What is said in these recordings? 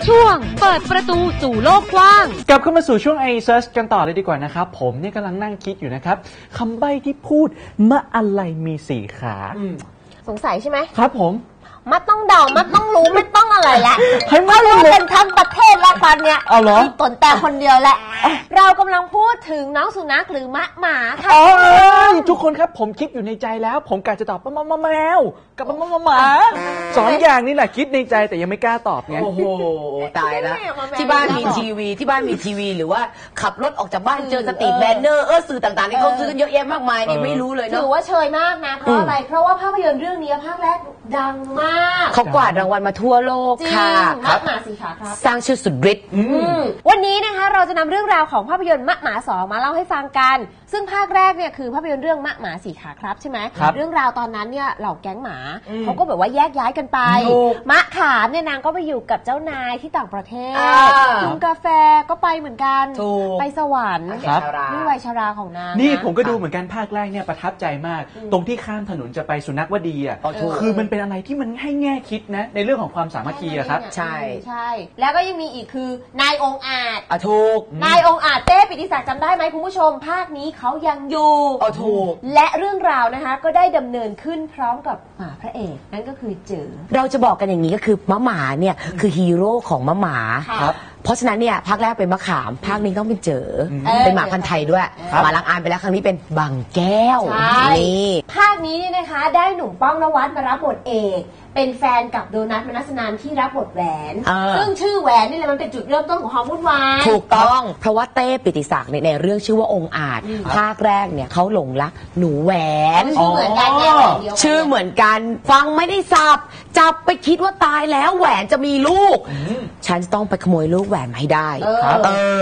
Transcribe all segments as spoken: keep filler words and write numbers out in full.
ช่วงเปิดประตูสู่โลกกว้างกลับเข้ามาสู่ช่วง ไอ เซิร์ช กันต่อเลยดีกว่านะครับผมเนี่ยกำลังนั่งคิดอยู่นะครับคำใบ้ที่พูดมะอะไรมีสี่ขาสงสัยใช่ไหมครับผมมัดต้องเดามัดต้องรู้ไม่ต้องอะไรแหละให้มัดรู้เป็นทั้งประเทศละตอนเนี้ยเอาเหรอมีตนแต่คนเดียวแหละเรากำลังพูดถึงน้องสุนัขหรือมะหมาค่ะทุกคนครับผมคิดอยู่ในใจแล้วผมกะจะตอบมะมะแมวกับมะมะหมาสองอย่างนี่แหละคิดในใจแต่ยังไม่กล้าตอบไงโอ้โหตายแล้วที่บ้านมีทีวีที่บ้านมีทีวีหรือว่าขับรถออกจากบ้านเจอสตรีทแบนเนอร์เออสื่อต่างๆที่เขาซื้อกันเยอะแยะมากมายนี่ไม่รู้เลยเนาะถือว่าเชยมากนะเพราะอะไรเพราะว่าภาพยนตร์เรื่องนี้ภาคแรกดังมากเขากวาดรางวัลมาทั่วโลกค่ะมะหมาสีขาครับสร้างชื่อสุดฤทธิ์วันนี้นะคะเราจะนำเรื่องราวของภาพยนตร์มะหมาสองมาเล่าให้ฟังกันซึ่งภาคแรกเนี่ยคือภาพยนตร์เรื่องมะหมาสีขาครับใช่ไหมเรื่องราวตอนนั้นเนี่ยเหล่าแก๊งหมาเขาก็แบบว่าแยกย้ายกันไปมะขามเนี่ยนางก็ไปอยู่กับเจ้านายที่ต่างประเทศคุณกาแฟก็ไปเหมือนกันไปสวรรค์นี่วัยชราของนางนี่ผมก็ดูเหมือนกันภาคแรกเนี่ยประทับใจมากตรงที่ข้ามถนนจะไปสุนัขวดีอ่ะคือมันเป็นอะไรที่มันให้แง่คิดนะในเรื่องของความสามัคคีอะครับใช่ใช่แล้วก็ยังมีอีกคือนายองอาจอ่ะถูกนายองอาจเต้ปิติศักดิ์จำได้ไหมคุณผู้ชมภาคนี้เขายังอยู่อ่ะถูกและเรื่องราวนะคะก็ได้ดำเนินขึ้นพร้อมกับหมาพระเอกนั่นก็คือเจอเราจะบอกกันอย่างนี้ก็คือมะหมาเนี่ยคือฮีโร่ของมะหมาครับเพราะฉะนั้นเนี่ยภาคแรกเป็นมะขามภาคนี้ต้องเป็นเจอเป็นหมาพันธุ์ไทยด้วยหมาลังอานไปแล้วครั้งนี้เป็นบางแก้วนี่ภาคนี้เนี่ยนะคะได้หนุ่มป้องนวัดมารับบทเอกเป็นแฟนกับโดนัทมนัสนันที่รับบทแหวนซึ่งชื่อแหวนนี่แหละมันเป็นจุดเริ่มต้นของความวุ่นวายถูกต้องเพราะว่าเต้ปิติศักดิ์ในเรื่องชื่อว่าองค์อาจภาคแรกเนี่ยเขาหลงรักหนูแหวนชื่อเหมือนกันชื่อเหมือนกันฟังไม่ได้สับจับไปคิดว่าตายแล้วแหวนจะมีลูกฉันจะต้องไปขโมยลูกแหวนมาให้ได้เออ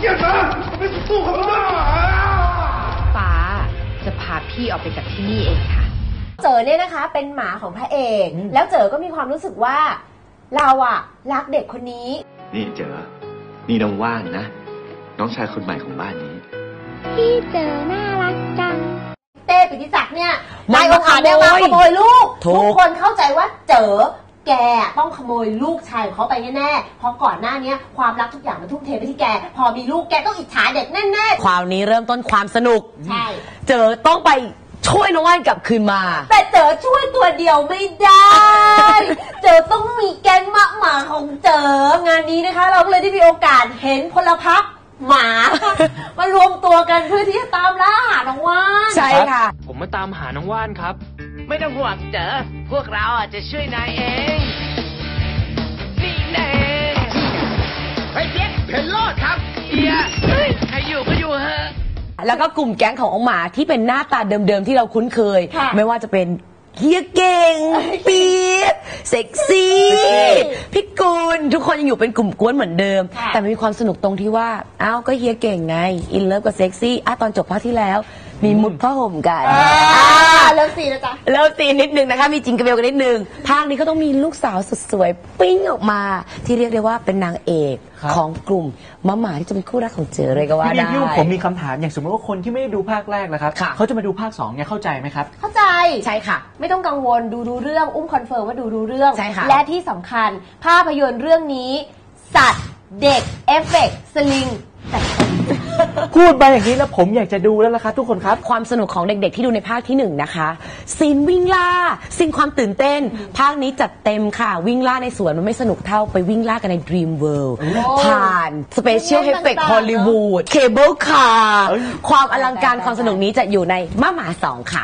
ฟ้าจะพาพี่ออกไปจากที่นี่เองค่ะเจอเนี่ยนะคะเป็นหมาของพระเอกแล้วเจอก็มีความรู้สึกว่าเราอะรักเด็กคนนี้นี่เจอนี่น้องว่านนะน้องชายคนใหม่ของบ้านนี้พี่เจอน่ารักจังเต้ปิติศักดิ์เนี่ยนายองค์อาจเนี่ยมาขโมยลูกทุกคนเข้าใจว่าเจอแกต้องขโมยลูกชายของเขาไปแน่ๆเพราะก่อนหน้านี้ความรักทุกอย่างมันทุ่มเทไปที่แกพอมีลูกแกต้องอิจฉาเด็กแน่ๆความนี้เริ่มต้นความสนุกใช่เจอต้องไปช่วยน้องว่านกลับคืนมาแต่เจอช่วยตัวเดียวไม่ได้เจอต้องมีแก๊งมะหมาของเจองานนี้นะคะเราก็เลยได้มีโอกาสเห็นพลพรรคหมามารวมตัวกันเพื่อที่จะตามล่าหาน้องว่านใช่ค่ะผมมาตามหาน้องว่านครับไม่ต้องห่วงเจอพวกเราจะช่วยนายเองนี่แน่เฮ้ยเจ๊เพนโลดครับเอียใครอยู่ก็อยู่เฮะแล้วก็กลุ่มแก๊งขององหมาที่เป็นหน้าตาเดิมๆที่เราคุ้นเคยไม่ว่าจะเป็นเฮียเก่งปี๊ดเซ็กซี่พี่กุลทุกคนยังอยู่เป็นกลุ่มกวนเหมือนเดิมแต่มันมีความสนุกตรงที่ว่าอ้าวก็เฮียเก่งไงอินเลิฟกับเซ็กซี่อ่ะตอนจบภาคที่แล้วมีมุดผ้าห่มกันเลิฟซีนะจ๊ะเลิฟซีนิดนึงนะคะมีจิงกระเบลกันนิดนึงภาคนี้ก็ต้องมีลูกสาวสุดสวยปิ้งออกมาที่เรียกได้ว่าเป็นนางเอกของกลุ่มมะหมาที่จะเป็นคู่รักของเจอเลยก็ว่าได้พี่ผมมีคำถามอย่างสมมติว่าคนที่ไม่ได้ดูภาคแรกนะครับเขาจะมาดูภาคสองเนี่ยเข้าใจไหมครับเข้าใจใช่ค่ะไม่ต้องกังวลดูดูเรื่องอุ้มคอนเฟิร์มว่าดูดูเรื่องใช่ค่ะและที่สำคัญภาพยนตร์เรื่องนี้สัตว์เด็กเอฟเฟกต์สลิงแต่พูดไปอย่างนี้แล้วผมอยากจะดูแล้วล่ะครับทุกคนครับความสนุกของเด็กๆที่ดูในภาคที่หนึ่งนะคะซีนวิ่งล่าซีนความตื่นเต้นภาคนี้จัดเต็มค่ะวิ่งล่าในสวนมันไม่สนุกเท่าไปวิ่งล่ากันใน Dream World ผ่านสเปเชียลเอฟเฟกต์ฮอลลีวูดเคเบิลคาร์ความอลังการความสนุกนี้จะอยู่ในมะหมาสองค่ะ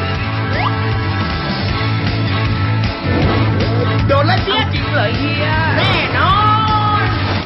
โดนแล้วเจี๊ยจริงเลยเฮียแน่นอน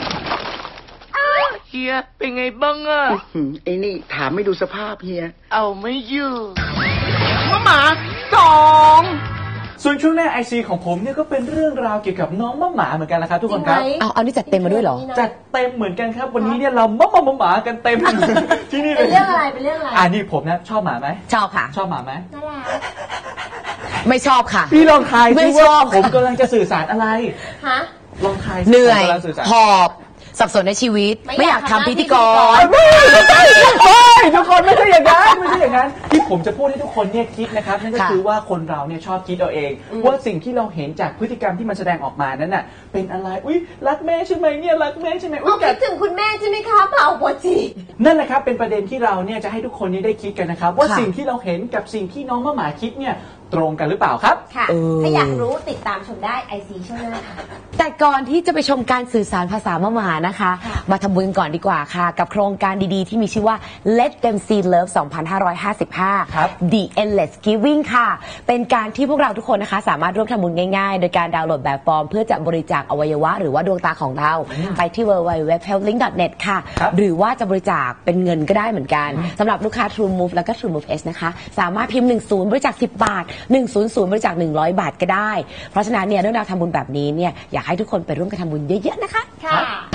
เฮียเป็นไงบ้างอะไอ้นี่ถามไม่ดูสภาพเฮียเอาไม่อยู่มะหมาสองส่วนช่วงหน้าไอซีของผมเนี่ยก็เป็นเรื่องราวเกี่ยวกับน้องมะหมาเหมือนกันนะครับทุกคนครับเอาเอานี่จัดเต็มมาด้วยเหรอจัดเต็มเหมือนกันครับวันนี้เนี่ยเรามะหมาหมากันเต็มที่นี่เป็นเรื่องอะไรเป็นเรื่องอะไรอ่านี่ผมนะชอบหมาไหมชอบค่ะชอบหมาไหมไม่ชอบค่ะพี่ลองทายดูว่าผมกำลังจะสื่อสารอะไรฮะลองทายเหนื่อยหอบสับสนในชีวิตไม่ไม่อยาก กอายทำทำพิธีกหน้าพิธีกรรเฮ้ยทุกคนไม่ใช่อย่างนั้นไม่ใช่อย่างนั้นที่ผมจะพูดให้ทุกคนเนี่ยคิดนะครับนั่นก็ค่ะคือว่าคนเราเนี่ยชอบคิดเอาเอง ว่าสิ่งที่เราเห็นจากพฤติกรรมที่มันแสดงออกมานั้นน่ะเป็นอะไรอุ้ยรักแม่ใช่ไหมเนี่ยรักแม่ใช่ไหมอุ้เอายคิดถึงคุณแม่ใช่ไหมคะเปล่าปวดจีนั่นแหละครับเป็นประเด็นที่เราเนี่ยจะให้ทุกคนนี้ได้คิดกันนะครับว่าค่ะสิ่งที่เราเห็นกับสิ่งที่น้องมะหมาคิดเนี่ยตรงกันหรือเปล่าครับค่ะเออถ้าอยากรู้ติดตามชมได้ไอซีช่วงหน้าค่ะแต่ก่อนที่จะไปชมการสื่อสารภาษามะหมานะคะค่ะมาทำบุญก่อนดีกว่าค่ะ กับโครงการดีๆ ที่มีชื่อว่า Let Them See Love สองพันห้าร้อยห้าสิบห้าครับ The Endless Giving ค่ะ เป็นการที่พวกเราทุกคนนะคะ สามารถร่วมทำบุญง่ายๆ โดยการดาวน์โหลดแบบฟอร์ม เพื่อจะบริจาคอวัยวะหรือว่าดวงตาของเรา ไปที่ ดับเบิลยู ดับเบิลยู ดับเบิลยู ดอท เฮลป์ลิงก์ ดอท เน็ต ค่ะครับหรือว่าจะบริจาคเป็นเงินก็ได้เหมือนกันสำหรับลูกค้า True Move แล้วก็ True Move S นะคะสามารถพิมพ์หนึ่งศูนย์บริจาคสิบบาทหนึ่งศูนย์ศูนย์บริจาคหนึ่งร้อยบาทก็ได้เพราะฉะนั้นเนี่ยเรื่องราวทำบุญแบบนี้เนี่ยอยากให้ทุกคนไปร่วมกันทำบุญเยอะๆนะคะค่ะ